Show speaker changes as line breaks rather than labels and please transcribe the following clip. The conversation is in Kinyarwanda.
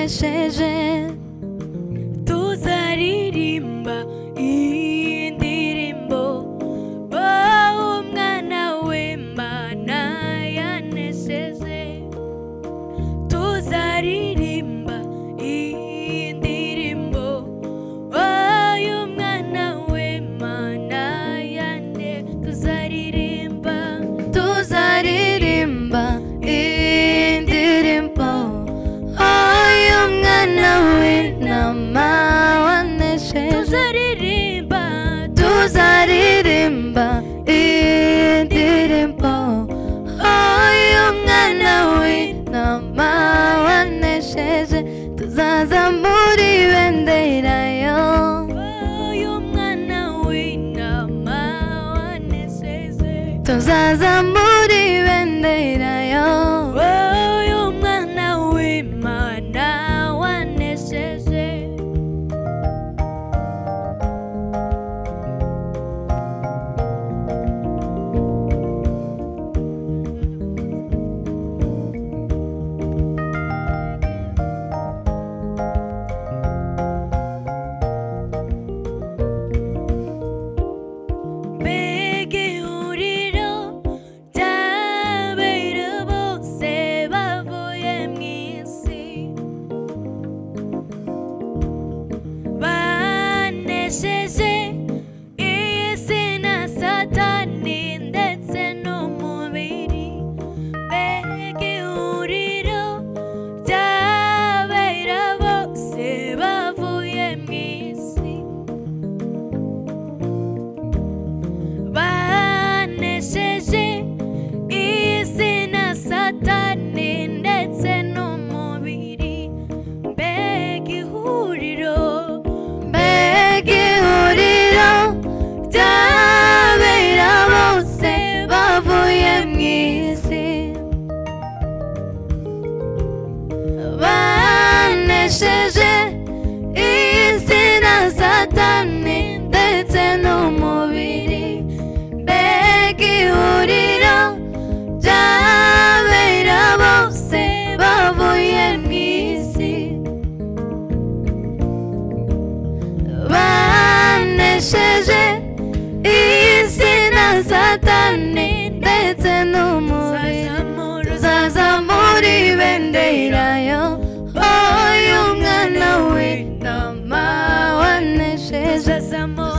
wanesheje
tuzaririmba indirimbo umwana w'Imana yanesheje tuzaririmba indirimbo umwana w'Imana tuzaririmba
indirimbo umwana w'Imana wanesheje tuzaririmba indirimbo umwana w'Imana wanesheje tuzazamura ibendera yo
umwana w'Imana wanesheje
tuzazamura ibendera yo
umwana w'Imana wanesheje
tuzazamura ibendera yo umwana w'Imana wanesheje